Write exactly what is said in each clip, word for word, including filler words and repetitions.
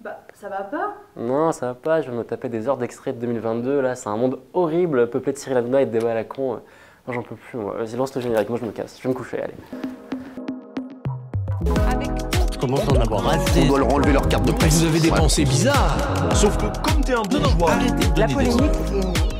Bah, ça va pas? Non, ça va pas, je vais me taper des heures d'extrait de deux mille vingt-deux, là, c'est un monde horrible, peuplé de Cyril Hanouna et de débats à la con. Moi, j'en peux plus, moi. Vas-y, lance le générique, moi je me casse, je vais me coucher, allez. Je commence à en avoir assez. On doit leur enlever leur carte de presse. Vous avez des Ouais. pensées bizarres. Sauf que comme t'es un bourgeois, Arrêtez de La donner des polémique ordres. est...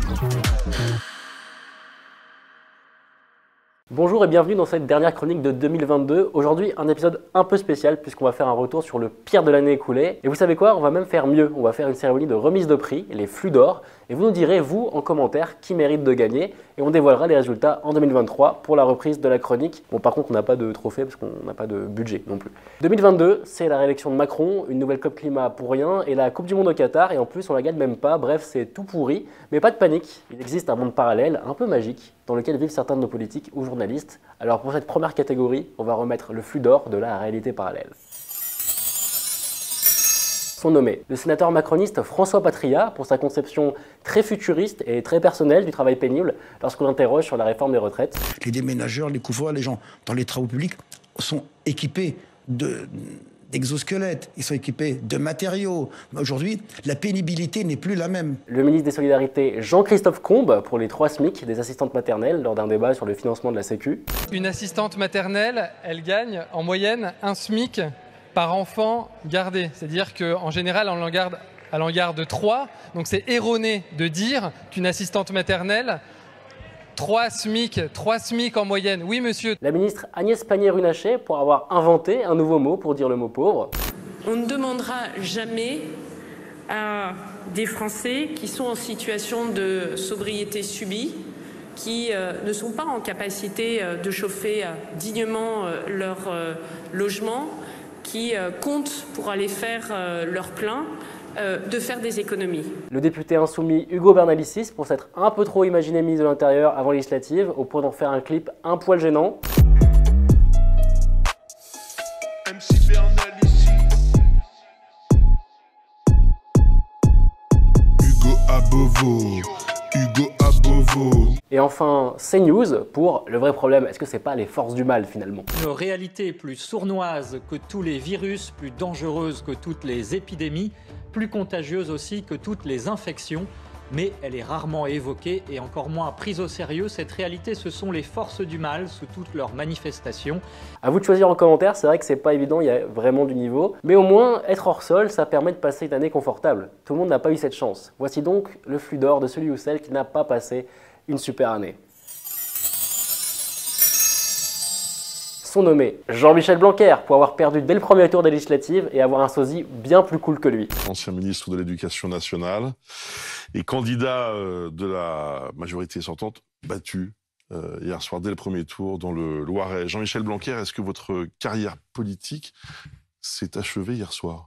Bonjour et bienvenue dans cette dernière chronique de deux mille vingt-deux. Aujourd'hui, un épisode un peu spécial puisqu'on va faire un retour sur le pire de l'année écoulée. Et vous savez quoi? On va même faire mieux. On va faire une cérémonie de remise de prix, les flux d'or. Et vous nous direz, vous, en commentaire, qui mérite de gagner. Et on dévoilera les résultats en deux mille vingt-trois pour la reprise de la chronique. Bon, par contre, on n'a pas de trophée parce qu'on n'a pas de budget non plus. deux mille vingt-deux, c'est la réélection de Macron, une nouvelle COP climat pour rien et la Coupe du Monde au Qatar. Et en plus, on la gagne même pas. Bref, c'est tout pourri. Mais pas de panique. Il existe un monde parallèle, un peu magique, dans lequel vivent certains de nos politiques ou journalistes. Alors pour cette première catégorie, on va remettre le flux d'or de la réalité parallèle. Sont nommés le sénateur macroniste François Patriat pour sa conception très futuriste et très personnelle du travail pénible lorsqu'on l'interroge sur la réforme des retraites. Les déménageurs, les couvreurs, les gens dans les travaux publics sont équipés de... d'exosquelettes, ils sont équipés de matériaux. Aujourd'hui, la pénibilité n'est plus la même. Le ministre des Solidarités Jean-Christophe Combes pour les trois SMIC des assistantes maternelles lors d'un débat sur le financement de la Sécu. Une assistante maternelle, elle gagne en moyenne un SMIC par enfant gardé. C'est-à-dire qu'en général, on en garde, elle en garde trois. Donc c'est erroné de dire qu'une assistante maternelle, trois SMIC, trois SMIC en moyenne. Oui, monsieur. La ministre Agnès Pannier-Runacher pour avoir inventé un nouveau mot pour dire le mot pauvre. On ne demandera jamais à des Français qui sont en situation de sobriété subie, qui euh, ne sont pas en capacité euh, de chauffer euh, dignement euh, leur euh, logement, qui euh, comptent pour aller faire euh, leur plein, euh, de faire des économies. Le député insoumis Hugo Bernalicis pour s'être un peu trop imaginé ministre de l'Intérieur avant législative, au point d'en faire un clip un poil gênant. M C Bernalicis. Hugo Abovo, Hugo Abovo. Et enfin, CNews pour le vrai problème, est-ce que c'est pas les forces du mal finalement? Une réalité plus sournoise que tous les virus, plus dangereuse que toutes les épidémies, plus contagieuse aussi que toutes les infections, mais elle est rarement évoquée et encore moins prise au sérieux. Cette réalité, ce sont les forces du mal sous toutes leurs manifestations. À vous de choisir en commentaire, c'est vrai que c'est pas évident, il y a vraiment du niveau, mais au moins être hors sol, ça permet de passer une année confortable. Tout le monde n'a pas eu cette chance. Voici donc le flux d'or de celui ou celle qui n'a pas passé une super année. Sont nommés Jean-Michel Blanquer pour avoir perdu dès le premier tour des législatives et avoir un sosie bien plus cool que lui. Ancien ministre de l'Éducation nationale et candidat euh, de la majorité sortante, battu euh, hier soir dès le premier tour dans le Loiret. Jean-Michel Blanquer, est-ce que votre carrière politique s'est achevée hier soir?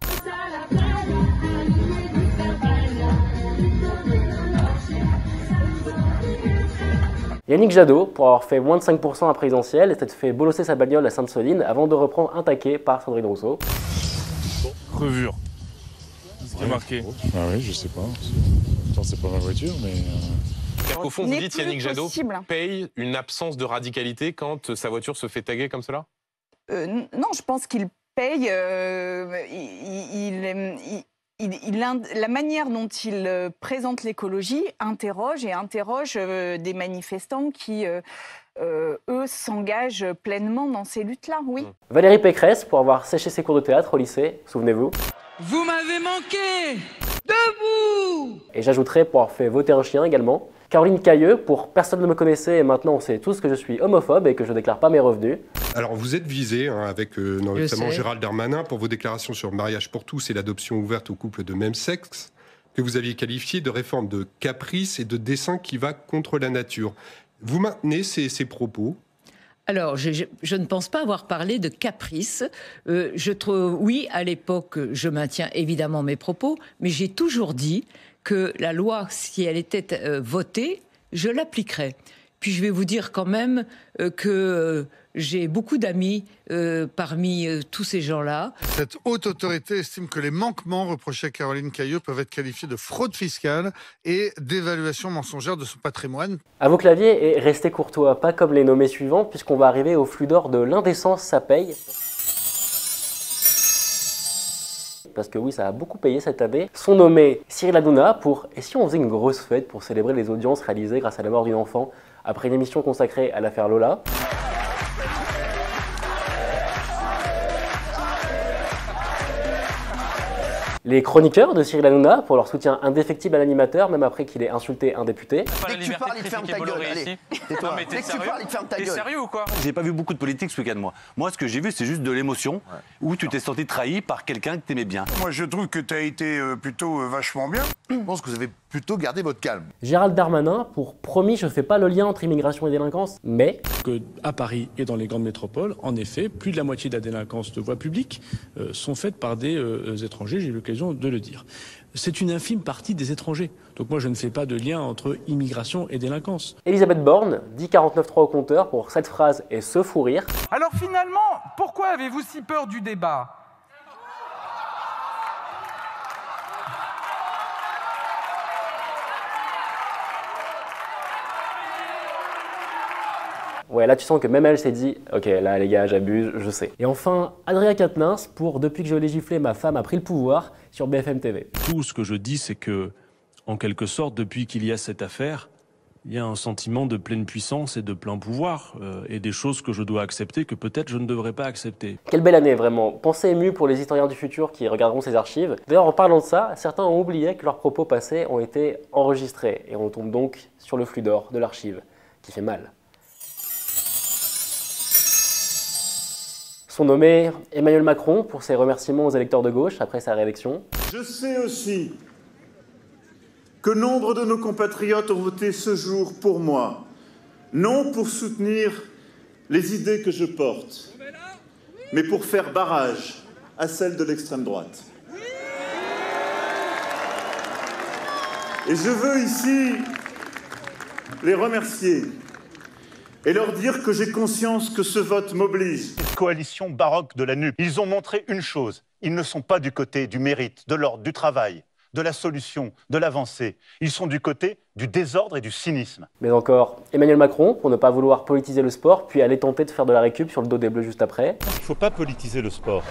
Yannick Jadot pour avoir fait moins de cinq pour cent à présidentielle et s'être fait bolosser sa bagnole à Sainte-Soline avant de reprendre un taquet par Sandrine Rousseau. Revure. Remarqué. Ah oui, je sais pas. Pourtant, c'est pas ma voiture, mais. Euh... Au fond, vous N'est dites plus Yannick Jadot possible. paye une absence de radicalité quand sa voiture se fait taguer comme cela? Euh, non, je pense qu'il paye. Euh, il, il, il, il, il, la manière dont il euh, présente l'écologie interroge et interroge euh, des manifestants qui, euh, euh, eux, s'engagent pleinement dans ces luttes-là, oui. Valérie Pécresse pour avoir séché ses cours de théâtre au lycée, souvenez-vous. Vous m'avez manqué! Debout! Et j'ajouterai pour avoir fait voter un chien également. Caroline Cayeux pour personne ne me connaissait et maintenant on sait tous que je suis homophobe et que je déclare pas mes revenus. Alors vous êtes visé hein, avec euh, notamment Gérald Darmanin pour vos déclarations sur le mariage pour tous et l'adoption ouverte aux couples de même sexe, que vous aviez qualifié de réforme de caprice et de dessein qui va contre la nature. Vous maintenez ces, ces propos? Alors, je, je, je ne pense pas avoir parlé de caprice. Euh, je trouve, oui, à l'époque, je maintiens évidemment mes propos, mais j'ai toujours dit que la loi, si elle était euh, votée, je l'appliquerais. Puis je vais vous dire quand même euh, que euh, j'ai beaucoup d'amis euh, parmi euh, tous ces gens-là. Cette haute autorité estime que les manquements reprochés à Caroline Cayeux peuvent être qualifiés de fraude fiscale et d'évaluation mensongère de son patrimoine. À vos claviers et restez courtois, pas comme les nommés suivants, puisqu'on va arriver au flux d'or de l'indécence, ça paye. parce que oui, ça a beaucoup payé cette année, sont nommés Cyril Hanouna pour « Et si on faisait une grosse fête pour célébrer les audiences réalisées grâce à la mort d'une enfant ?» après une émission consacrée à l'affaire Lola. Les chroniqueurs de Cyril Hanouna pour leur soutien indéfectible à l'animateur, même après qu'il ait insulté un député. Dès que tu parles, il te ferme ta gueule. Allez, tais-toi. Dès que tu parles, il te ferme ta gueule. T'es sérieux ou quoi? J'ai pas vu beaucoup de politique ce week-end, moi. Moi, ce que j'ai vu, c'est juste de l'émotion, ouais. Où tu t'es senti trahi par quelqu'un que t'aimais bien. Moi, je trouve que t'as été euh, plutôt euh, vachement bien. Je pense que vous avez plutôt gardé votre calme. Gérald Darmanin pour « Promis, je fais pas le lien entre immigration et délinquance, mais… » Que à Paris et dans les grandes métropoles, en effet, plus de la moitié de la délinquance de voies publiques euh, sont faites par des euh, étrangers, j'ai eu l'occasion de le dire. C'est une infime partie des étrangers. Donc moi, je ne fais pas de lien entre immigration et délinquance. Elisabeth Borne dit quarante-neuf trois au compteur pour cette phrase et ce fou rire. Alors finalement, pourquoi avez-vous si peur du débat ? Ouais, là tu sens que même elle s'est dit « Ok, là les gars, j'abuse, je sais ». Et enfin, Adrien Quatennens pour « Depuis que je l'ai giflé, ma femme a pris le pouvoir » sur B F M T V. Tout ce que je dis, c'est que, en quelque sorte, depuis qu'il y a cette affaire, il y a un sentiment de pleine puissance et de plein pouvoir, euh, et des choses que je dois accepter que peut-être je ne devrais pas accepter. Quelle belle année, vraiment. Pensée émue pour les historiens du futur qui regarderont ces archives. D'ailleurs, en parlant de ça, certains ont oublié que leurs propos passés ont été enregistrés, et on tombe donc sur le flux d'or de l'archive, qui fait mal. Sont nommés Emmanuel Macron pour ses remerciements aux électeurs de gauche après sa réélection. Je sais aussi que nombre de nos compatriotes ont voté ce jour pour moi, non pour soutenir les idées que je porte, mais pour faire barrage à celles de l'extrême droite. Et je veux ici les remercier et leur dire que j'ai conscience que ce vote m'oblige. Cette coalition baroque de la N U P, ils ont montré une chose, ils ne sont pas du côté du mérite, de l'ordre, du travail, de la solution, de l'avancée. Ils sont du côté du désordre et du cynisme. Mais encore, Emmanuel Macron pour ne pas vouloir politiser le sport, puis aller tenter de faire de la récup sur le dos des Bleus juste après. Il ne faut pas politiser le sport.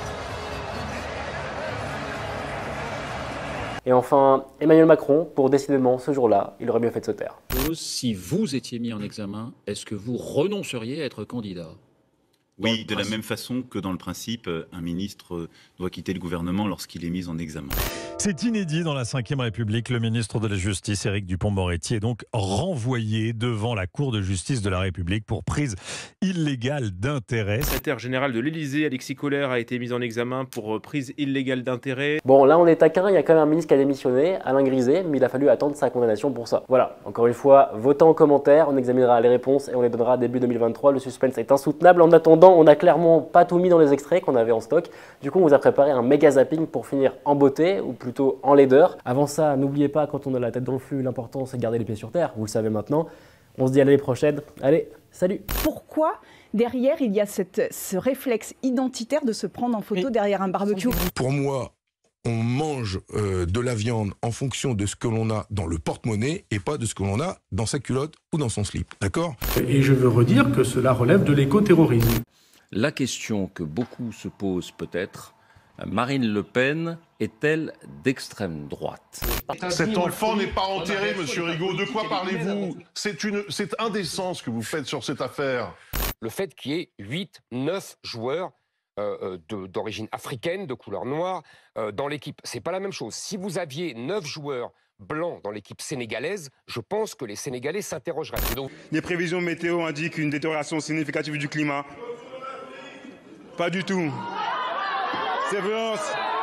Et enfin, Emmanuel Macron, pour décidément, ce jour-là, il aurait mieux fait de se taire. Si vous étiez mis en examen, est-ce que vous renonceriez à être candidat ? Oui, de la même façon que dans le principe, un ministre doit quitter le gouvernement lorsqu'il est mis en examen. C'est inédit dans la cinquième République. Le ministre de la Justice, Éric Dupond-Moretti, est donc renvoyé devant la Cour de justice de la République pour prise illégale d'intérêt. Le secrétaire général de l'Élysée, Alexis Kohler, a été mis en examen pour prise illégale d'intérêt. Bon, là on est taquin, il y a quand même un ministre qui a démissionné, Alain Griset, mais il a fallu attendre sa condamnation pour ça. Voilà, encore une fois, votez en commentaire, on examinera les réponses et on les donnera début deux mille vingt-trois. Le suspense est insoutenable. En attendant, on a clairement pas tout mis dans les extraits qu'on avait en stock. Du coup, on vous a préparé un méga zapping pour finir en beauté, ou plutôt en laideur. Avant ça, n'oubliez pas, quand on a la tête dans le flux, l'important c'est de garder les pieds sur terre, vous le savez maintenant. On se dit à l'année prochaine. Allez, salut! Pourquoi derrière il y a cette, ce réflexe identitaire de se prendre en photo oui. derrière un barbecue? Pour moi, on mange euh, de la viande en fonction de ce que l'on a dans le porte-monnaie et pas de ce que l'on a dans sa culotte ou dans son slip, d'accord? Et je veux redire que cela relève de l'écoterrorisme. La question que beaucoup se posent peut-être, Marine Le Pen est-elle d'extrême droite? Cet enfant n'est pas enterré, monsieur Rigaud. De quoi parlez-vous? C'est une, c'est indécent ce que vous faites sur cette affaire. Le fait qu'il y ait huit, neuf joueurs euh, d'origine africaine, de couleur noire, euh, dans l'équipe, c'est pas la même chose. Si vous aviez neuf joueurs blancs dans l'équipe sénégalaise, je pense que les Sénégalais s'interrogeraient. Donc... Les prévisions météo indiquent une détérioration significative du climat. Pas du tout. C'est violence.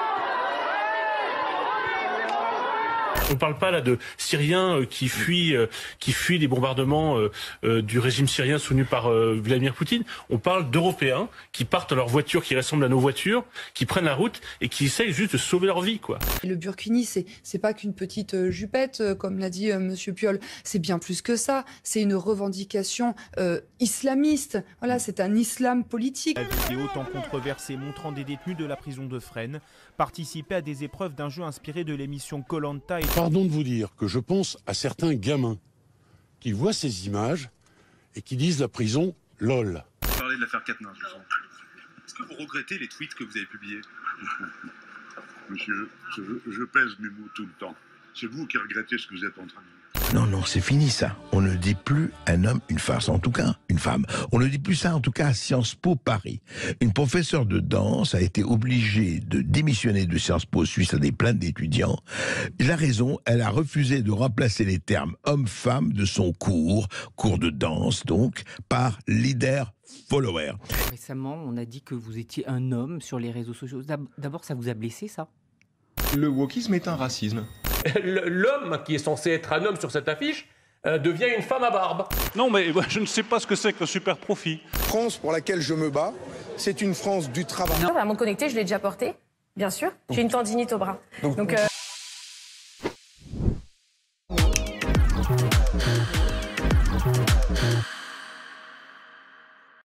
On ne parle pas là de Syriens euh, qui fuient, euh, qui fuient les bombardements euh, euh, du régime syrien soutenu par euh, Vladimir Poutine. On parle d'Européens qui partent dans leur voiture, qui ressemblent à nos voitures, qui prennent la route et qui essayent juste de sauver leur vie, quoi. Le burkini, c'est c'est pas qu'une petite euh, jupette, euh, comme l'a dit euh, Monsieur Piolle. C'est bien plus que ça. C'est une revendication euh, islamiste. Voilà, c'est un islam politique. La vidéo tant controversée montrant des détenus de la prison de Fresnes participer à des épreuves d'un jeu inspiré de l'émission Koh Lanta. Et... Pardon de vous dire que je pense à certains gamins qui voient ces images et qui disent la prison lol. Vous parlez de l'affaire Quatennens, je sens. Est-ce que vous regrettez les tweets que vous avez publiés? Monsieur, je, je pèse mes mots tout le temps. C'est vous qui regrettez ce que vous êtes en train de dire. Non, non, c'est fini ça. On ne dit plus un homme, une farce, en tout cas une femme. On ne dit plus ça, en tout cas à Sciences Po Paris. Une professeure de danse a été obligée de démissionner de Sciences Po suite à des plaintes d'étudiants. La raison, elle a refusé de remplacer les termes homme-femme de son cours, cours de danse donc, par leader-follower. Récemment, on a dit que vous étiez un homme sur les réseaux sociaux. D'abord, ça vous a blessé, ça? Le wokisme est un racisme. L'homme qui est censé être un homme sur cette affiche euh, devient une femme à barbe. Non, mais je ne sais pas ce que c'est qu'un super profit. France pour laquelle je me bats, c'est une France du travail. À mon connecté, je l'ai déjà porté, bien sûr. J'ai une tendinite au bras. Donc, Donc euh...